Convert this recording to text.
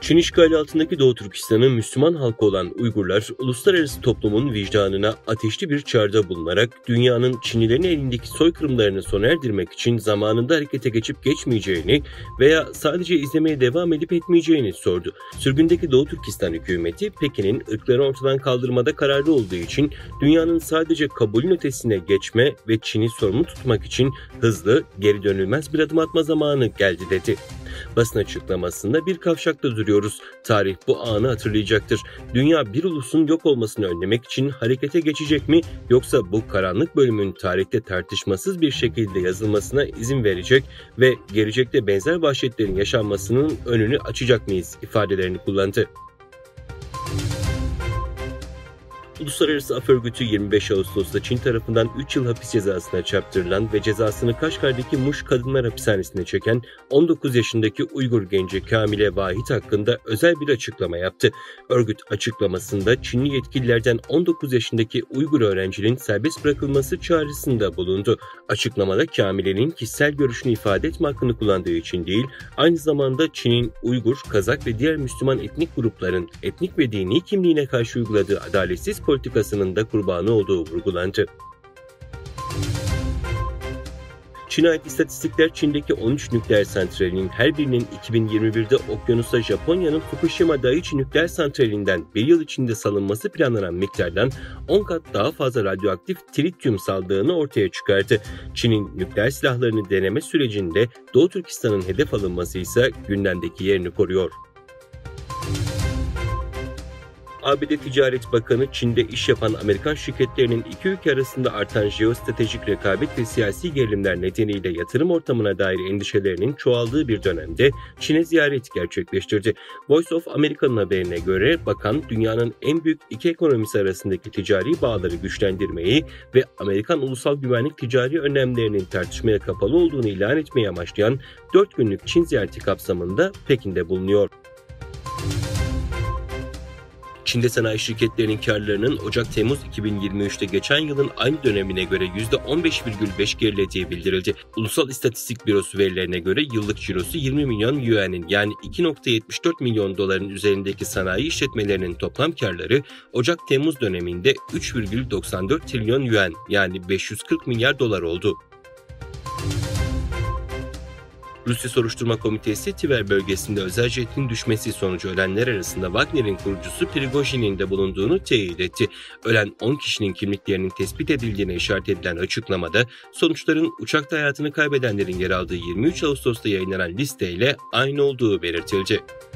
Çin işgali altındaki Doğu Türkistan'ın Müslüman halkı olan Uygurlar, uluslararası toplumun vicdanına ateşli bir çağrıda bulunarak dünyanın Çinlilerin elindeki soykırımlarını sona erdirmek için zamanında harekete geçip geçmeyeceğini veya sadece izlemeye devam edip etmeyeceğini sordu. Sürgündeki Doğu Türkistan hükümeti, Pekin'in ırkları ortadan kaldırmada kararlı olduğu için dünyanın sadece kabulün ötesine geçme ve Çin'i sorumlu tutmak için hızlı, geri dönülmez bir adım atma zamanı geldi dedi. Basın açıklamasında bir kavşakta duruyoruz. Tarih bu anı hatırlayacaktır. Dünya bir ulusun yok olmasını önlemek için harekete geçecek mi, yoksa bu karanlık bölümün tarihte tartışmasız bir şekilde yazılmasına izin verecek ve gelecekte benzer vahşetlerin yaşanmasının önünü açacak mıyız ifadelerini kullandı. Uluslararası Af Örgütü 25 Ağustos'ta Çin tarafından 3 yıl hapis cezasına çarptırılan ve cezasını Kaşgar'daki Muş Kadınlar Hapishanesi'ne çeken 19 yaşındaki Uygur genci Kamile Vahit hakkında özel bir açıklama yaptı. Örgüt açıklamasında Çinli yetkililerden 19 yaşındaki Uygur öğrencinin serbest bırakılması çağrısında bulundu. Açıklamada Kamile'nin kişisel görüşünü ifade etme hakkını kullandığı için değil, aynı zamanda Çin'in Uygur, Kazak ve diğer Müslüman etnik grupların etnik ve dini kimliğine karşı uyguladığı adaletsiz politikasının da kurbanı olduğu vurgulandı. Çin'e ait istatistikler, Çin'deki 13 nükleer santralinin her birinin 2021'de okyanusta Japonya'nın Fukushima Daiichi nükleer santralinden bir yıl içinde salınması planlanan miktardan 10 kat daha fazla radyoaktif trityum saldığını ortaya çıkardı. Çin'in nükleer silahlarını deneme sürecinde Doğu Türkistan'ın hedef alınması ise gündemdeki yerini koruyor. ABD Ticaret Bakanı, Çin'de iş yapan Amerikan şirketlerinin iki ülke arasında artan jeostratejik rekabet ve siyasi gerilimler nedeniyle yatırım ortamına dair endişelerinin çoğaldığı bir dönemde Çin'e ziyaret gerçekleştirdi. Voice of America'nın haberine göre bakan, dünyanın en büyük iki ekonomisi arasındaki ticari bağları güçlendirmeyi ve Amerikan ulusal güvenlik ticari önlemlerinin tartışmaya kapalı olduğunu ilan etmeye amaçlayan 4 günlük Çin ziyareti kapsamında Pekin'de bulunuyor. Çin'de sanayi şirketlerinin karlarının Ocak-Temmuz 2023'te geçen yılın aynı dönemine göre %15,5 gerilediği bildirildi. Ulusal İstatistik Bürosu verilerine göre yıllık cirosu 20 milyon yuan'in yani 2,74 milyon doların üzerindeki sanayi işletmelerinin toplam karları Ocak-Temmuz döneminde 3,94 trilyon yuan yani 540 milyar dolar oldu. Rusya Soruşturma Komitesi, Tver bölgesinde özel jetin düşmesi sonucu ölenler arasında Wagner'in kurucusu Prigojin'in de bulunduğunu teyit etti. Ölen 10 kişinin kimliklerinin tespit edildiğine işaret edilen açıklamada, sonuçların uçakta hayatını kaybedenlerin yer aldığı 23 Ağustos'ta yayınlanan listeyle aynı olduğu belirtildi.